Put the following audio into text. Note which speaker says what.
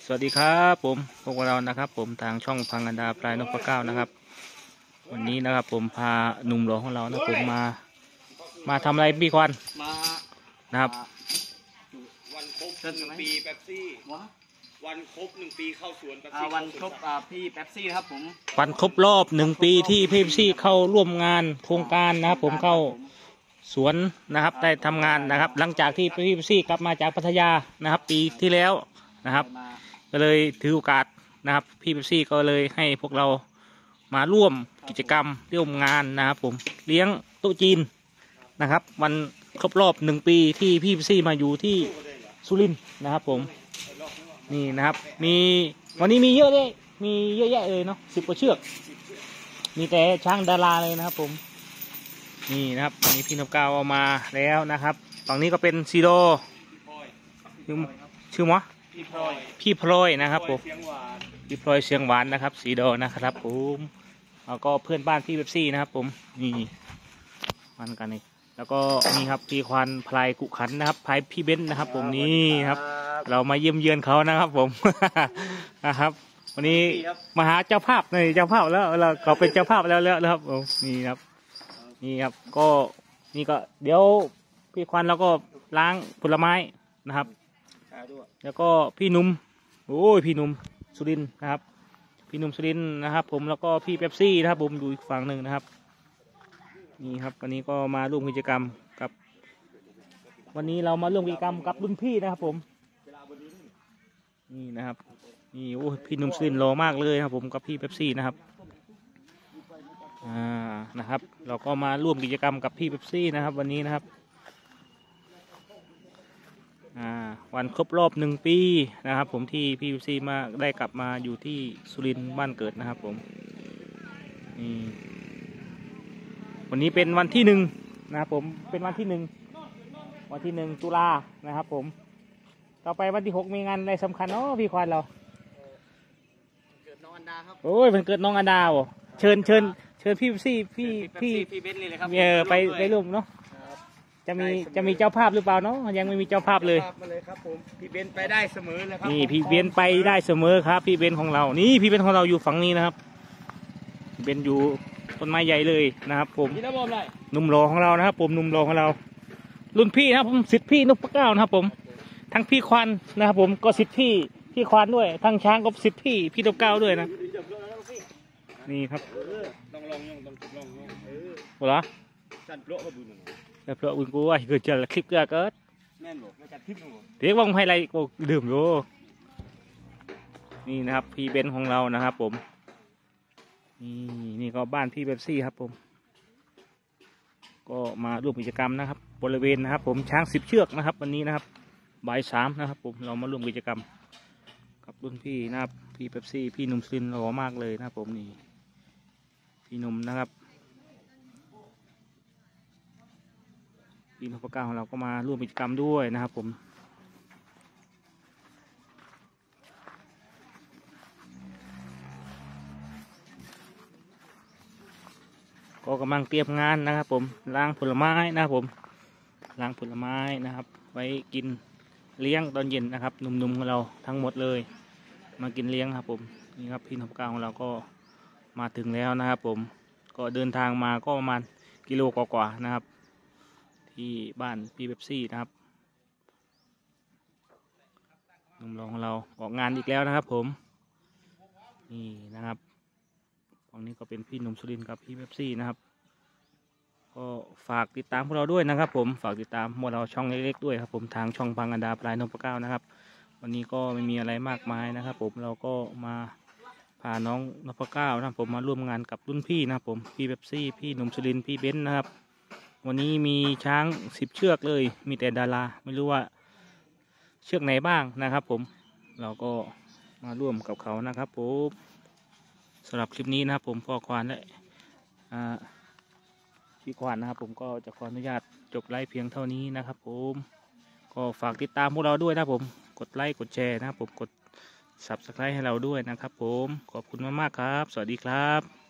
Speaker 1: สวัสดีครับผมพวกเรานะครับผมทางช่องพังอันดาพลายนพเก้านะครับวันนี้นะครับผมพาหนุ่มหล่อของเรานะผมมาทำอะไรพี่ควัน
Speaker 2: มา
Speaker 1: นะครับ
Speaker 2: วันครบ1 ปีเป๊ปซี่วันครบ1 ปีเข้าสวนเป๊ปซี่วันครบพี่เป๊ปซี่นะครับผม
Speaker 1: วันครบรอบ1 ปีที่พี่เป๊ปซี่เข้าร่วมงานโครงการนะครับผมเข้าสวนนะครับได้ทำงานนะครับหลังจากที่พี่เป๊ปซี่กลับมาจากพัทยานะครับปีที่แล้วนะครับก็เลยถือโอกาสนะครับพี่เป๊ปซี่ก็เลยให้พวกเรามาร่วมกิจกรรมร่วมงานนะครับผมเลี้ยงโต๊ะจีนนะครับวันครบรอบ1 ปีที่พี่เป๊ปซี่มาอยู่ที่สุรินทร์นะครับผมนี่นะครับมีวันนี้มีเยอะเลยมีเยอะแยะเลยเนาะ10 กว่าเชือกมีแต่ช้างดาราเลยนะครับผมนี่นะครับวันนี้พี่นพเก้าเอามาแล้วนะครับฝั่งนี้ก็เป็นซีโดชื่อมั้พี่พลอยนะครับผมพี่พลอยเสียงหวานนะครับสีโดนะครับผมแล้วก็เพื่อนบ้านพี่เป๊ปซี่นะครับผมนี่มันกันนี่แล้วก็นี่ครับพี่ควานพลายกุขันนะครับพลายพี่เบนซ์นะครับผมนี่ครับเรามาเยี่ยมเยือนเขานะครับผม นะครับวันนี้มาหาเจ้าภาพในเจ้าภาพแล้วเราก็เป็นเจ้าภาพแล้วครับผมนี่ครับนี่ครับก็นี่ก็เดี๋ยวพี่ควานเราก็ล้างผลไม้นะครับแล้วก็พี่นุ่มโอ้ยพี่นุ่มสุรินทร์นะครับพี่นุ่มสุรินทร์นะครับผมแล้วก็พี่เป๊ปซี่นะครับผมอยู่อีกฝั่งหนึ่งนะครับนี่ครับวันนี้ก็มาร่วมกิจกรรมกับวันนี้เรามาร่วมกิจกรรมกับรุ่นพี่นะครับผมนี่นะครับนี่โอ้พี่นุ่มสุรินทร์หล่อมากเลยครับผมกับพี่เป๊ปซี่นะครับนะครับเราก็มาร่วมกิจกรรมกับพี่เป๊ปซี่นะครับวันนี้นะครับวันครบรอบ1 ปีนะครับผมที่พี่เป๊ปซี่มาได้กลับมาอยู่ที่สุรินทร์บ้านเกิดนะครับผมนี่วันนี้เป็นวันที่1นะครับผมเป็นวันที่1ตุลานะครับผมต่อไปวันที่6มีงานอะไรสำคัญเนาะพี่ควานเรา
Speaker 2: เกิดน้องอันดาครับ
Speaker 1: โอ้ยมันเกิดน้องอันดาบ่เชิญพี่เป๊ปซี่
Speaker 2: พี่เบนซ์เลยครับ
Speaker 1: ไปร่วมเนาะจะมีเจ้าภาพหรือเปล่าเนาะยังไม่มีเจ้าภาพเลย
Speaker 2: มาเลยครับผมพี่เบนซ์ไปได้เสมอเลยครับ
Speaker 1: นี่พี่เบนซ์ไปได้เสมอครับพี่เบนซ์ของเรานี่พี่เบนซ์ของเราอยู่ฝั่งนี้นะครับพี่เบนซ์อยู่ต้นไม้ใหญ่เลยนะครับผมหนุ่มหล่อของเรานะครับผมหนุ่มหล่อของเรารุ่นพี่นะครับผมศิษย์พี่นพเก้านะครับผมทั้งพี่ควานนะครับผมก็ศิษย์พี่ควานด้วยทั้งช้างก็ศิษย์พี่นพเก้าด้วยนะนี่ครับ
Speaker 2: ต้องลอง
Speaker 1: เหรอ
Speaker 2: จัดโปรกับบุญ
Speaker 1: แต่เพราะอุ่นกูว่าเกิดเจอคลิปเกิด
Speaker 2: แม่นบอกไม่จัดคลิปหนู
Speaker 1: เดี๋ยวว่างไฮไลท์กูดื่มอยู่นี่นะครับพี่เบนซ์ของเรานะครับผมนี่ก็บ้านพี่เป๊ปซี่ครับผมก็มาร่วมกิจกรรมนะครับบริเวณนะครับผมช้าง10 เชือกนะครับวันนี้นะครับบ่าย 3นะครับผมเรามาร่วมกิจกรรมกับรุ่นพี่นะครับพี่เป๊ปซี่พี่หนุ่มซินหล่อมากเลยนะครับผมนี่พี่หนุ่มนะครับพี่นพเก้าของเราก็มาร่วมกิจกรรมด้วยนะครับผมก็กำลังเตรียมงานนะครับผมล้างผลไม้นะครับผมล้างผลไม้นะครับไว้กินเลี้ยงตอนเย็นนะครับหนุ่มๆของเราทั้งหมดเลยมากินเลี้ยงครับผมนี่ครับพี่นพเก้าของเราก็มาถึงแล้วนะครับผมก็เดินทางมาก็ประมาณกิโลกว่าๆนะครับที่บ้านพี่เป๊ปซี่นะครับหนุ่มหล่อของเราออกงานอีกแล้วนะครับผมนี่นะครับฝั่งนี้ก็เป็นพี่หนุ่มสุรินทร์กับพี่เป๊ปซี่นะครับก็ฝากติดตามพวกเราด้วยนะครับผมฝากติดตามพวกเราช่องเล็กๆด้วยครับผมทางช่องพังอันดาพลายนพเก้านะครับวันนี้ก็ไม่มีอะไรมากมายนะครับผมเราก็มาพาน้องนพเก้านะครับผมมาร่วมงานกับรุ่นพี่นะครับผมพี่เป๊ปซี่พี่หนุ่มสุรินทร์พี่เบนซ์นะครับวันนี้มีช้าง10 เชือกเลยมีแต่ดาราไม่รู้ว่าเชือกไหนบ้างนะครับผมเราก็มาร่วมกับเขานะครับผมสำหรับคลิปนี้นะครับผมพ่อควานและพี่ควานนะครับผมก็จะขออนุญาตจบไลฟ์เพียงเท่านี้นะครับผมก็ฝากติดตามพวกเราด้วยนะผมกดไลค์กดแชร์นะครับผมกด Subscribe ให้เราด้วยนะครับผมขอบคุณมากๆครับสวัสดีครับ